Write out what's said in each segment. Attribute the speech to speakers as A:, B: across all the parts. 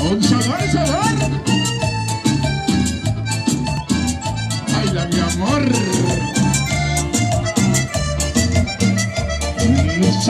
A: Un sabor, sabor. Baila, mi amor. Eso.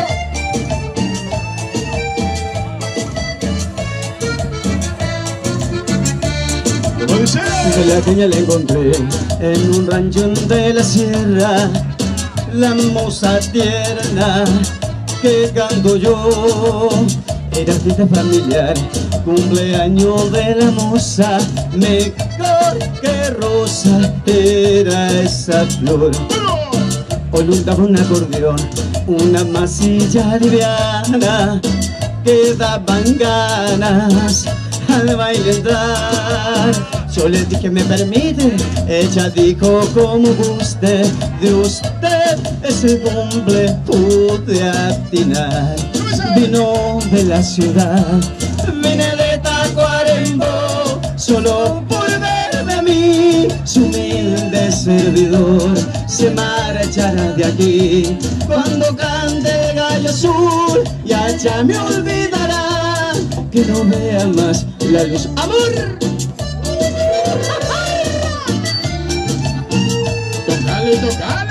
B: La caña la encontré en un rancho de la sierra, la moza tierna que canto yo. Era fiesta familiar, cumpleaños de la moza, mejor que rosa era esa flor. Olundaba un acordeón, una masilla liviana, que daban ganas al baile entrar. Yo le dije, ¿me permite? Ella dijo, como guste, de usted ese cumple pude atinar. Vino de la ciudad, vine de Tacuarembó, solo por verme a mí, su humilde servidor se marchará de aquí. Cuando cante el gallo azul, y allá me olvidará, que no vea más la luz. ¡Amor!
A: Tocale, tocale.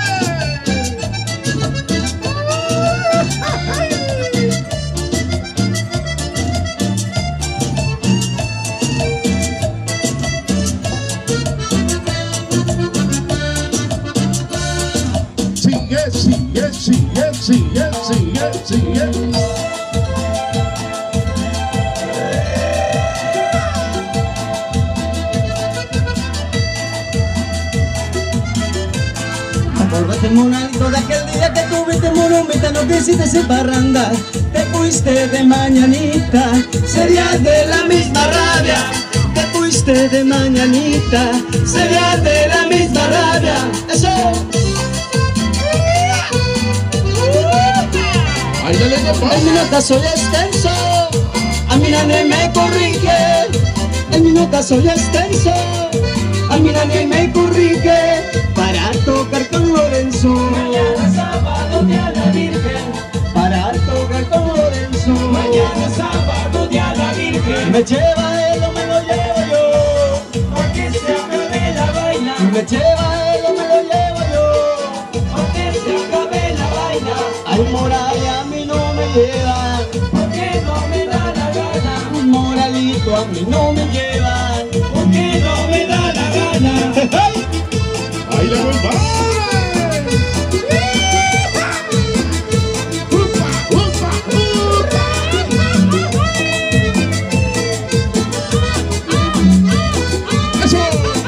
A: Sigue, sigue, sigue, sigue, sigue, sigue.
B: Acordate, monalito, de aquel día que tuviste monumita, no quisiste ese parranda, te fuiste de mañanita, serías de la misma rabia. Te fuiste de mañanita, serías de la misma rabia. ¡Eso!
A: Báilale, compadre.
B: El minuto soy extenso, a mi nadie me corrige. El minuto soy extenso, a mi nadie me corrige. Para tocar con Lorenzo,
C: mañana sábado día la Virgen.
B: para tocar con Lorenzo.
C: Mañana sábado día la Virgen.
B: Me lleva él o me lo llevo yo,
C: Porque se acabe la vaina.
B: me lleva él o me lo llevo yo.
C: Porque se acabe la vaina.
B: Ay, Morales, a mí no me llevan,
C: Porque no me da la gana.
B: Moralito, a mí no me llevan.
C: Porque no me da la gana.
A: Baila, compadre. Upa, upa, hurra. Eso.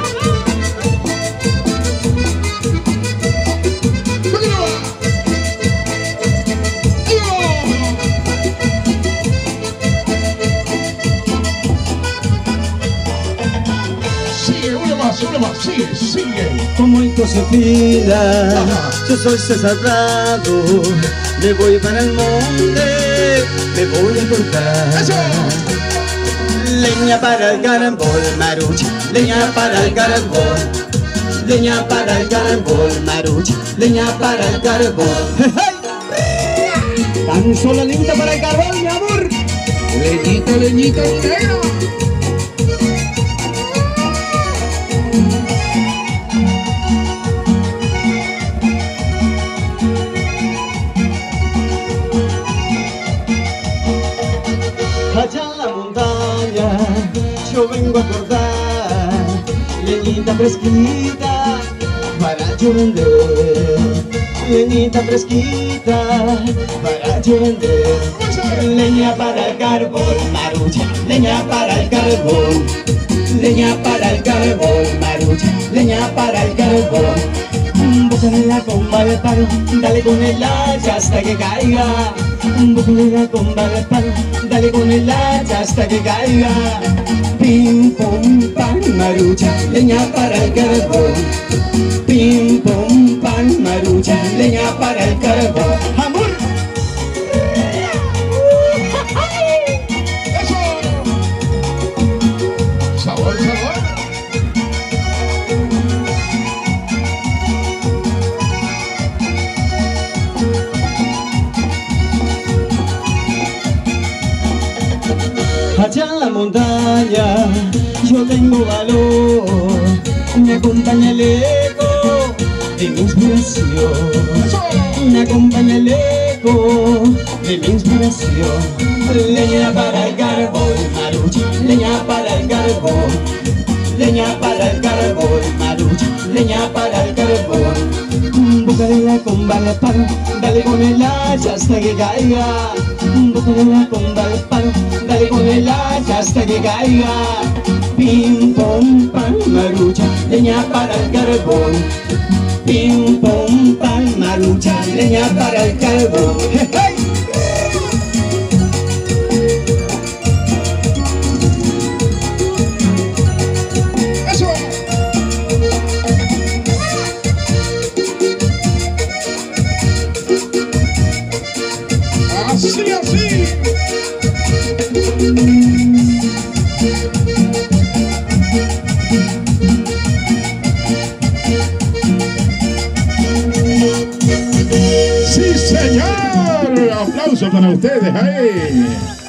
A: Continúa. Sigue, una más, sigue, sigue.
B: Como en Josefina, yo soy César Prado, me voy para el monte, me voy a cortar.
A: Eso.
B: Leña para el carambol, marucha, leña para el carambol, leña para el carambol, marucha, leña para el carambol. Tan solo leñita para el carbón, mi amor.
A: Leñita, leñita, negra.
B: Allá en la montaña yo vengo a cortar leñita fresquita para yo vender, leñita fresquita para yo vender. Leña para el carbón, marucha, leña para el carbón, leña para el carbón, marucha, leña para el carbón. Búscale la comba de palo, dale con el hacha hasta que caiga. Búscale la comba de palo, dale con el hacha hasta que caiga. Pim, pum, pan, marucha, leña para el carbón. Pim, pum, pan, marucha, leña para el carbón. ¡Amor!
A: Eso. Sabor, sabor.
B: Allá en la montaña yo tengo valor, me acompaña el eco de mi inspiración, me acompaña el eco de mi inspiración. Leña para el carbón, marucha, leña para el carbón, leña para el carbón, marucha, leña para el carbón. Bucarela con bala palo, dale con el hacha hasta que caiga. Bucarela con bala palo, dale con el hacha hasta que caiga. Pim pom pam marucha, leña para el carbón. Pim pom pam marucha, leña para el carbón. ¡Hey, hey!
A: Así, así. Sí, señor. Aplauso para ustedes ahí.